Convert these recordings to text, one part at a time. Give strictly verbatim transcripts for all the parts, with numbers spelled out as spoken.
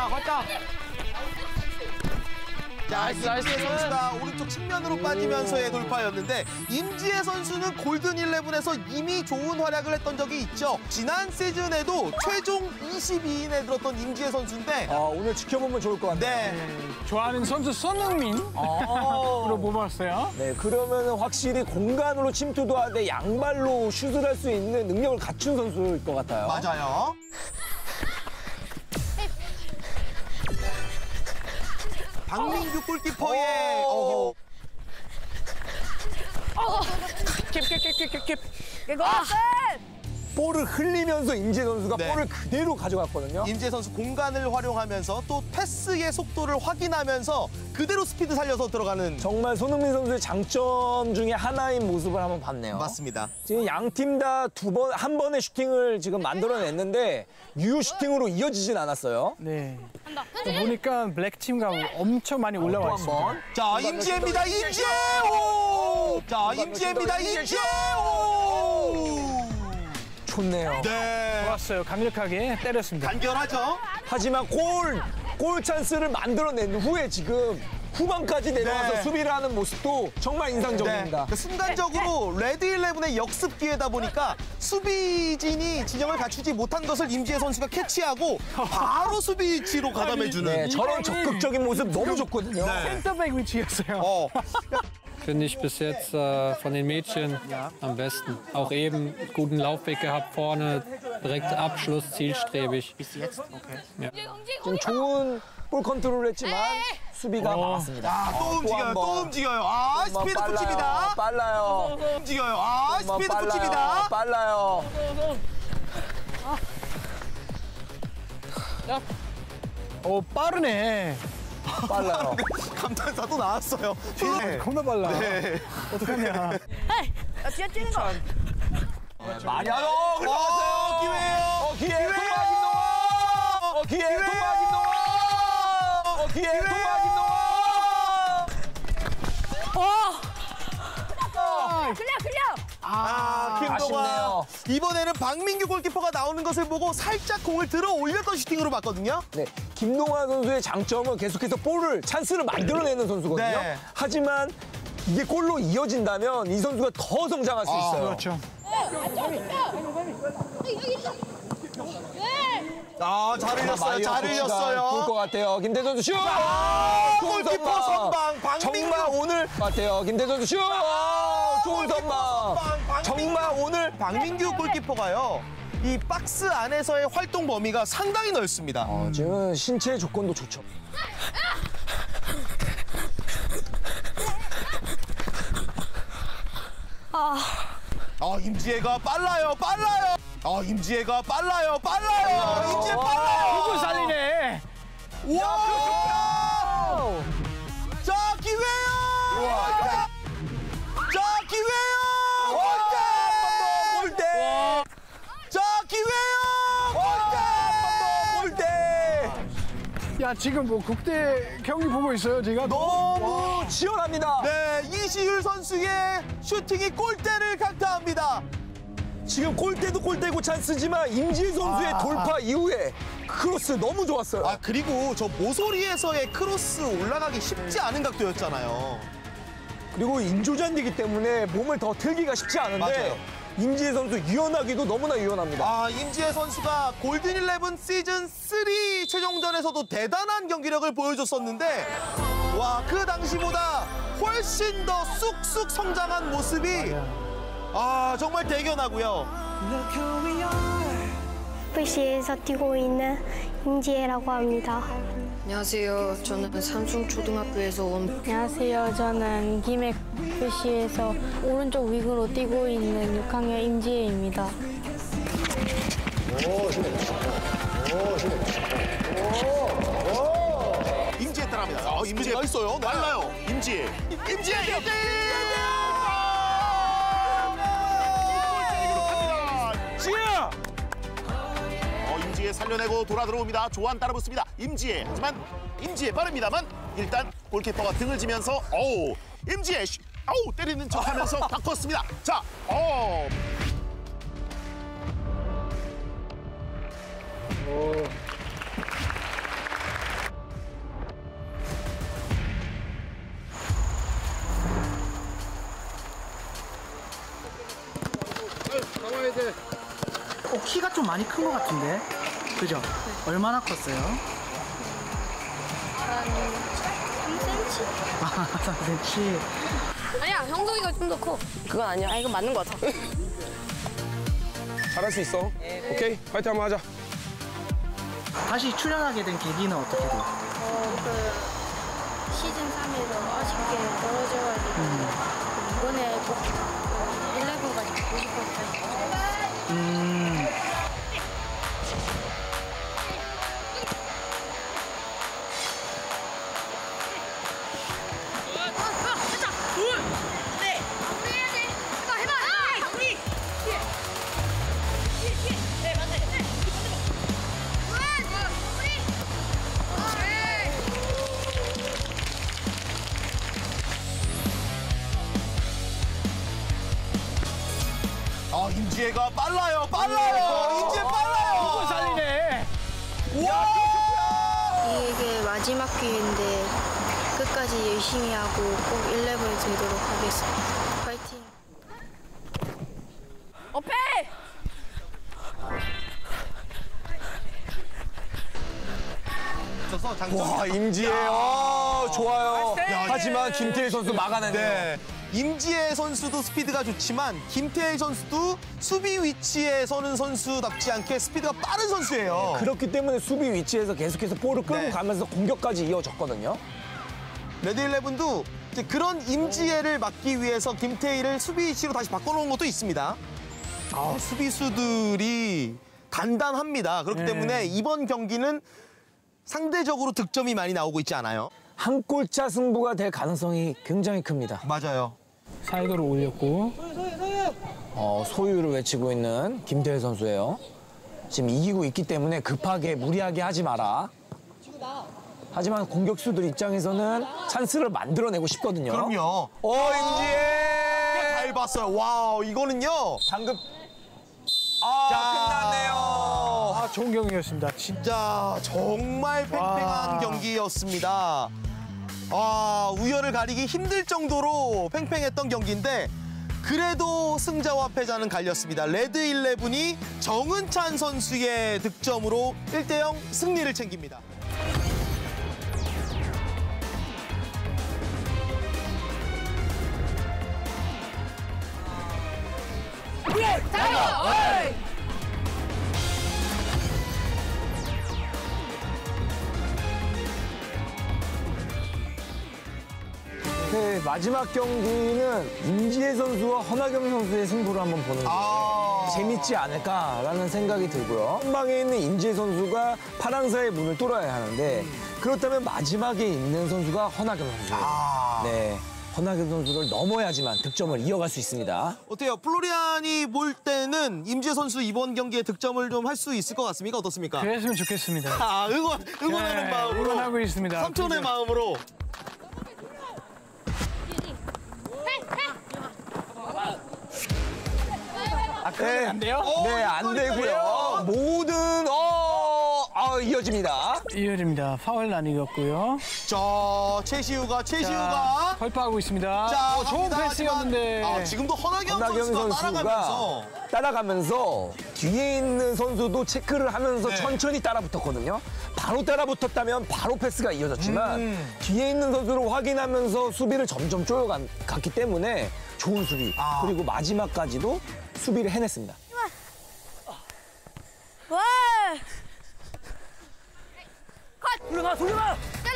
걷자. 자, 임지혜 선수가 오른쪽 측면으로 빠지면서의 돌파였는데 임지혜 선수는 골든 일레븐에서 이미 좋은 활약을 했던 적이 있죠. 지난 시즌에도 최종 이십이 인에 들었던 임지혜 선수인데 아, 오늘 지켜보면 좋을 것 같네요. 네. 좋아하는 선수 손흥민으로 뽑았어요. 네, 그러면 확실히 공간으로 침투도 하되 양발로 슛을 할 수 있는 능력을 갖춘 선수일 것 같아요. 맞아요. 박민규 골키퍼의 어. 킵킵킵킵킵. 이거 볼을 흘리면서 임지혜 선수가 네. 볼을 그대로 가져갔거든요. 임지혜 선수 공간을 활용하면서 또 패스의 속도를 확인하면서 그대로 스피드 살려서 들어가는 정말 손흥민 선수의 장점 중에 하나인 모습을 한번 봤네요. 맞습니다. 지금 양 팀 다 두 번, 한 번의 슈팅을 지금 만들어냈는데 유효 슈팅으로 이어지진 않았어요. 네. 보니까 블랙팀가 엄청 많이 올라와 또 있습니다. 한 번. 자, 임지혜입니다. 임지혜! 오! 자, 임지혜입니다. 임지혜! 오! 좋네요. 네. 좋았어요. 강력하게 때렸습니다. 간결하죠? 하지만 골, 골 찬스를 만들어낸 후에 지금 후반까지 내려와서 네. 수비를 하는 모습도 정말 인상적입니다. 그러니까 순간적으로 레드 일레븐의 역습 기회다 보니까 수비진이 진영을 갖추지 못한 것을 임지혜 선수가 캐치하고 바로 수비 위치로 가담해주는. 네, 저런 적극적인 모습 너무 좋거든요. 네. 센터백 위치였어요. 어. Finde ich bis jetzt äh, von den Mädchen am besten. Auch eben guten Laufweg gehabt vorne, direkt Abschluss, zielstrebig. Bis jetzt? Okay. Ja. 좀 좋은 볼 컨트롤을 했지만 수비가 막았습니다. 아, 또 움직여요, 한 또 번. 움직여요. 아, 스피드 빨라요, 붙입니다. 빨라요. 움직여요. 아, 스피드 빨라요, 붙입니다. 빨라요. 오, 빠르네. 빨라요. 감탄사도 나왔어요. 네. 겁나 빨라. 네. 어떡하냐. 야, 뒤에 뛰는 거. 많이 하요. 어, 기회예요. 어, 기회. 통과 김동원. 어, 기회. 통과 김동원. 어, 기회. 통과 김동원. 클리어, 클리어. 아, 김동완. 아쉽네요. 이번에는 박민규 골키퍼가 나오는 것을 보고 살짝 공을 들어 올렸던 슈팅으로 봤거든요. 네, 김동완 선수의 장점은 계속해서 볼을 찬스를 만들어내는 선수거든요. 네. 하지만 이게 골로 이어진다면 이 선수가 더 성장할 수 있어요. 그렇죠. 아, 잘 흘렸어요. 잘 좋을 것 흘렸어요. 같아요. 김태 선수 슛! 아, 좋은 골키퍼 선방 박민규. 정말 오늘 같아요. 김태 선수 슛! 좋은 선방. 박민규. 정말 오늘 박민규 골키퍼가요. 이 박스 안에서의 활동 범위가 상당히 넓습니다. 어, 지금 신체 조건도 좋죠. 아, 임지혜가 빨라요. 빨라요. 아, 임지혜가 빨라요. 빨라요. 임지혜 빨라요. 누구 살리네. 와! 자, 기회요! 자, 자, 기회요! 골대! 골대! 자, 기회요! 골대! 골대! 야, 지금 뭐 국대 경기 보고 있어요, 제가? 너무 치열합니다. 네, 이시율 선수의 슈팅이 골대를 강타합니다. 지금 골대도 골대고 찬스지만 임지혜 선수의 아, 돌파 이후에 크로스 너무 좋았어요. 아, 그리고 저 모서리에서의 크로스 올라가기 쉽지 않은 각도였잖아요. 그리고 인조잔디기 때문에 몸을 더 틀기가 쉽지 않은데 맞아요. 임지혜 선수 유연하기도 너무나 유연합니다. 아, 임지혜 선수가 골든 일레븐 시즌 삼 최종전에서도 대단한 경기력을 보여줬었는데 와, 그 당시보다 훨씬 더 쑥쑥 성장한 모습이 아, 정말 대견하고요. 에프씨에서 뛰고 있는 임지혜라고 합니다. 안녕하세요. 저는 삼성초등학교에서 온 안녕하세요. 저는 김해 에프씨에서 오른쪽 윙으로 뛰고 있는 육 학년 임지혜입니다. 임지혜 따라합니다. 아, 임지혜가 있어요. 빨라요. 임지혜. 임지혜 일 대 일! 지혜! 어, 임지혜 살려내고 돌아 들어옵니다. 조한 따라붙습니다. 임지혜. 하지만 임지혜 빠릅니다만 일단 골키퍼가 등을 지면서 어우, 임지혜 슈, 아우 때리는 척하면서 바꿨습니다. 자, 어. 어, 키가 좀 많이 큰 것 같은데? 그죠? 얼마나 컸어요? 한 삼 센티미터? 아, 삼 센티미터. 아니야, 형동이가 좀 더 커. 그건 아니야. 아, 이거 맞는 것 같아. 잘할 수 있어. 오케이, 파이팅 한번 하자. 다시 출연하게 된 계기는 어떻게 돼요? 어, 그 시즌 삼에서 아쉽게 떨어져가지고 이번에 꼭 일레븐까지 가고 싶었어요. 음. 아, 임지혜가 빨라요, 빨라요. 임지혜 빨라요. 살리네. 와! 이게 마지막 기회인데 끝까지 열심히 하고 꼭 일레븐에 들도록 하겠습니다. 파이팅! 오페! 서 장점. 와, 임지혜. 어, 좋아요. 하지만 김태희 선수 막아내네요. 네. 임지혜 선수도 스피드가 좋지만 김태희 선수도 수비 위치에 서는 선수답지 않게 스피드가 빠른 선수예요. 그렇기 때문에 수비 위치에서 계속해서 볼을 끌고 네. 가면서 공격까지 이어졌거든요. 레드일레븐도 이제 그런 임지혜를 막기 위해서 김태희를 수비 위치로 다시 바꿔놓은 것도 있습니다. 아, 수비수들이 단단합니다. 그렇기 때문에 이번 경기는 상대적으로 득점이 많이 나오고 있지 않아요. 한 골차 승부가 될 가능성이 굉장히 큽니다. 맞아요. 사이드로 올렸고. 어, 소유를 외치고 있는 김태희 선수예요. 지금 이기고 있기 때문에 급하게 무리하게 하지 마라. 하지만 공격수들 입장에서는 찬스를 만들어내고 싶거든요. 그럼요. 어, 임지혜! 잘 봤어요. 와우, 이거는요. 방금 아, 자, 끝났네요. 아, 좋은 경기였습니다. 진짜 정말 팽팽한 와. 경기였습니다. 아, 우열을 가리기 힘들 정도로 팽팽했던 경기인데 그래도 승자와 패자는 갈렸습니다. 레드일레븐이 정은찬 선수의 득점으로 일 대 영 승리를 챙깁니다. 네, 마지막 경기는 임지혜 선수와 허나경 선수의 승부를 한번 보는 게 아. 재밌지 않을까라는 생각이 들고요. 선방에 있는 임지혜 선수가 파랑사의 문을 뚫어야 하는데 그렇다면 마지막에 있는 선수가 허나경 선수예요. 아. 네, 허나경 선수를 넘어야지만 득점을 이어갈 수 있습니다. 어때요? 플로리안이 볼 때는 임지혜 선수 이번 경기에 득점을 좀 할 수 있을 것 같습니까? 어떻습니까? 그랬으면 좋겠습니다. 아, 응원, 응원하는 네, 마음으로. 응원하고 있습니다. 삼촌의 마음으로. 아, 그러면 안 돼요? 네, 안 되고요. 모든 어, 아, 이어집니다. 이열입니다. 파울 안 이겼고요. 자, 최시우가, 최시우가. 펄파하고 있습니다. 자, 어, 좋은 갑니다. 패스였는데. 하지만, 아, 지금도 허나경, 허나경 선수가, 선수가 따라가면서. 따라가면서 뒤에 있는 선수도 체크를 하면서 네. 천천히 따라붙었거든요. 바로 따라붙었다면 바로 패스가 이어졌지만 음. 뒤에 있는 선수를 확인하면서 수비를 점점 쪼여갔기 때문에 좋은 수비 아. 그리고 마지막까지도 수비를 해냈습니다. 와! 컷! 돌려가 돌려가!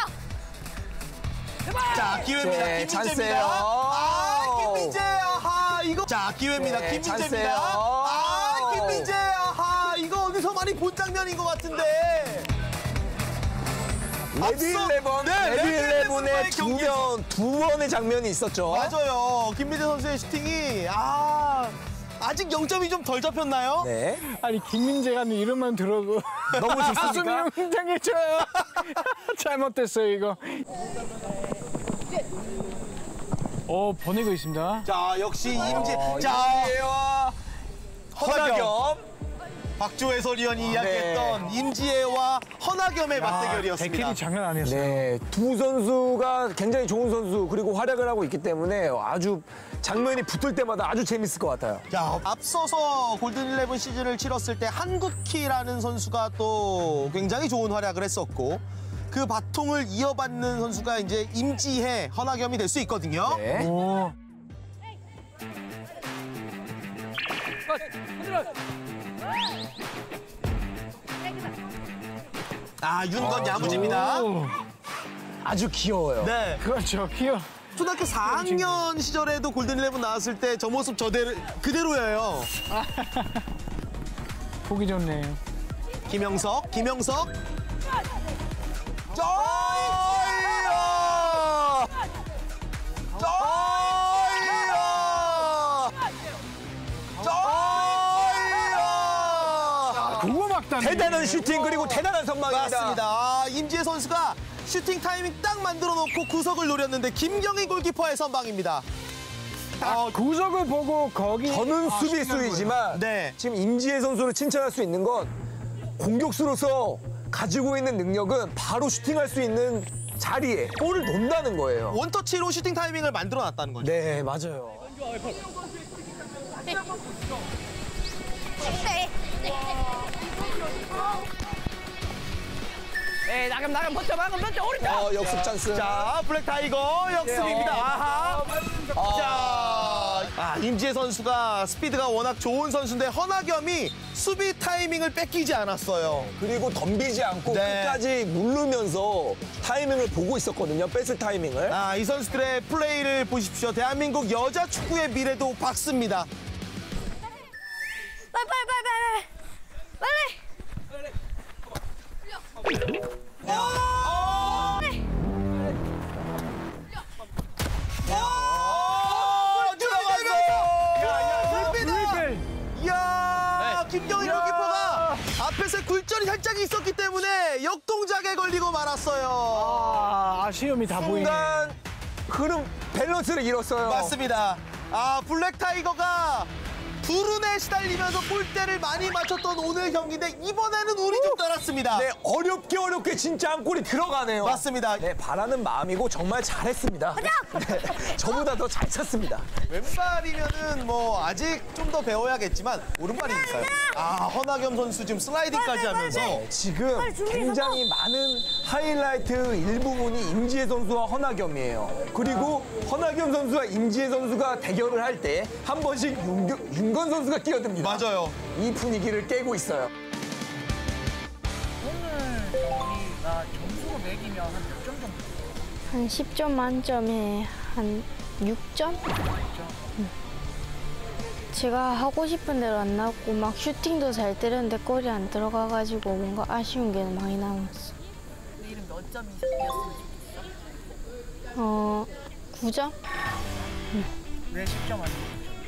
때려! 자, 기회입니다. 네, 김민재입니다. 찬스예요. 아, 김민재. 아하, 이거. 자, 기회입니다. 네, 김민재입니다. 찬스예요. 아, 김민재. 아하, 이거 어디서 많이 본 장면인 것 같은데. 레드일레븐, 네, 레드일레븐의 레드일레븐의 두 번, 두 번의 장면이 있었죠. 맞아요. 김민재 선수의 슈팅이 아 아직 영 점이 좀 덜 잡혔나요? 네. 아니, 김민재가 이름만 들어도 너무 좋습니까? 가슴이 웅장해져요. 잘못됐어요, 이거. 어, 보내고 있습니다. 자, 역시 임지. 어, 자, 임지혜와 허나경. 박주호 해설위원이 이야기했던 임지혜와 허나겸의 맞대결이었습니다. 백킬이 장난 아니었어요. 네, 두 선수가 굉장히 좋은 선수 그리고 활약을 하고 있기 때문에 아주 장면이 붙을 때마다 아주 재밌을 것 같아요. 자, 앞서서 골든 일레븐 시즌을 치렀을 때 한국희라는 선수가 또 굉장히 좋은 활약을 했었고 그 바통을 이어받는 선수가 이제 임지혜, 허나겸이 될 수 있거든요. 네. 오. 아, 윤건 야무집니다. 오. 아주 귀여워요. 네. 그렇죠. 귀여워. 초등학교 사 학년 시절에도 골든 일레븐 나왔을 때 저 모습 저대로 그대로예요. 보기 좋네요. 김영석, 김영석. 쩌이야! 쩌이야! 쩌이야! 그거 막다니. 대단한 슈팅 그리고 대단한 선방입니다. 맞습니다. 아, 임지혜 선수가 슈팅 타이밍 딱 만들어 놓고 구석을 노렸는데 김경희 골키퍼의 선방입니다. 아, 구석을 보고 거기 저는 수비수이지만 네. 지금 임지혜 선수를 칭찬할 수 있는 건 공격수로서 가지고 있는 능력은 바로 슈팅할 수 있는 자리에 볼을 놓는다는 거예요. 원터치로 슈팅 타이밍을 만들어 놨다는 거죠. 네, 맞아요. 네, 나감 나감 버텨 나감 버텨 오른쪽. 어, 역습 찬스. 자, 블랙 타이거 역습입니다. 아하. 자, 아, 임지혜 선수가 스피드가 워낙 좋은 선수인데 허나겸이 수비 타이밍을 뺏기지 않았어요. 그리고 덤비지 않고 네. 끝까지 누르면서 타이밍을 보고 있었거든요. 뺏을 타이밍을. 아, 이 선수들의 플레이를 보십시오. 대한민국 여자 축구의 미래도 박습니다. 빨리 빨리 빨리 빨리 빨리. 이야, 김경희 골키퍼가 앞에서 굴절이 살짝 있었기 때문에 역동작에 걸리고 말았어요. 아, 아쉬움이 다 보이네. 순간 흐름 밸런스를 잃었어요. 맞습니다. 아, 블랙 타이거가 두른에 시달리면서 골대를 많이 맞췄던 오늘 경기인데 이번에는 운이 좀 따랐습니다. 네, 어렵게 어렵게 진짜 한 골이 들어가네요. 맞습니다. 네, 바라는 마음이고 정말 잘했습니다. 네, 저보다 더 잘 쳤습니다. 왼발이면은 뭐 아직 좀 더 배워야겠지만 오른발이니까요. 아, 허나겸 선수 지금 슬라이딩까지 하면서 지금 굉장히 많은 하이라이트 일부분이 임지혜 선수와 허나겸이에요. 그리고 허나겸 선수와 임지혜 선수가 대결을 할 때 한 번씩 윤, 윤건 선수가 뛰어듭니다. 맞아요. 이 분위기를 깨고 있어요. 오늘 경기가 점수로 매기면 한 몇 점 정도? 한 십 점 만점에 한 육 점? 응. 제가 하고 싶은 대로 안 나왔고 막 슈팅도 잘 때렸는데 골이 안 들어가가지고 뭔가 아쉬운 게 많이 남았어. 내일은 몇 점이었으면 좋겠어? 어, 구 점? 왜 십 점 아니고?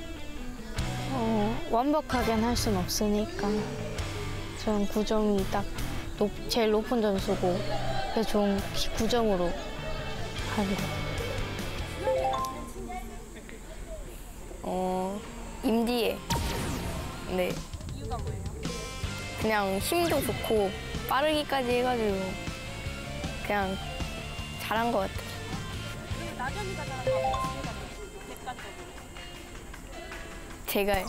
어, 완벽하게는 할 순 없으니까 저는 구 점이 딱 높, 제일 높은 점수고 그래서 좋은 구 점으로 하기로. 어, 임디에. 네. 이유가 뭐예요? 그냥 힘도 좋고 빠르기까지 해가지고 그냥 잘한 것 같아요. 그리고 나경이가 잘한 거 같아요. 객관적으로. 제가요.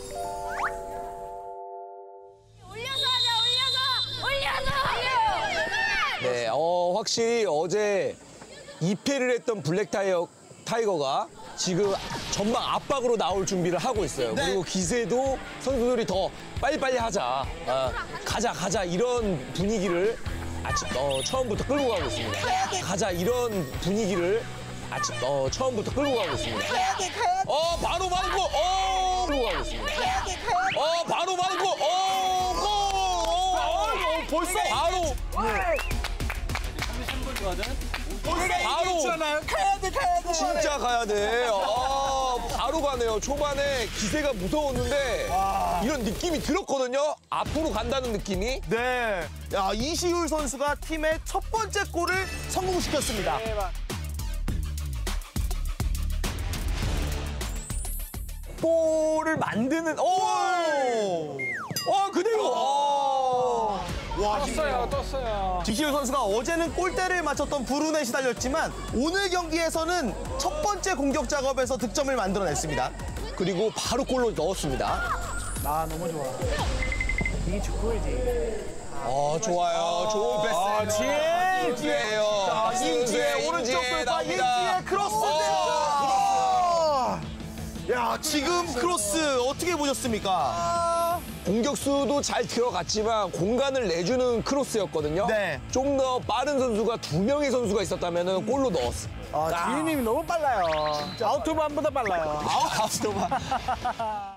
올려서 하자, 올려서! 올려서! 네, 어, 확실히 어제 이 패를 했던 블랙 타이거, 타이거가 지금 전방 압박으로 나올 준비를 하고 있어요. 네. 그리고 기세도 선수들이 더 빨리빨리 하자, 아, 가자, 가자 이런 분위기를 아침, 어, 처음부터 끌고 가고 있습니다. 가자 이런 분위기를 아침, 어, 처음부터 끌고 가고 있습니다. 어, 바로 말고, 어, 끌고 가고 있습니다. 어, 바로 말고, 어, 고! 어, 벌써 바로. 바로 가야 돼, 가야 돼. 진짜 가야 돼. 아, 바로 가네요. 초반에 기세가 무서웠는데 이런 느낌이 들었거든요. 앞으로 간다는 느낌이. 네. 야, 이시율 선수가 팀의 첫 번째 골을 성공시켰습니다. 골을 만드는 오! 어, 그대로. 어. 와, 떴어요, 떴어요. 김시우 선수가 어제는 골대를 맞췄던 브루넷이 달렸지만 오늘 경기에서는 첫 번째 공격 작업에서 득점을 만들어냈습니다. 그리고 바로 골로 넣었습니다. 아, 너무 좋아. 이게 축구이지. 어, 좋아요. 좋은 패스. 아, 지혜! 지혜예요. 자, 임지의 오른쪽 골과 임지의 크로스인데요. 야, 지금 크로스 어떻게 보셨습니까? 공격수도 잘 들어갔지만 공간을 내주는 크로스였거든요. 네. 좀 더 빠른 선수가 두 명의 선수가 있었다면 골로 넣었어. 아, 지휘님이 너무 빨라요. 아웃투만보다 빨라요. 아웃도만.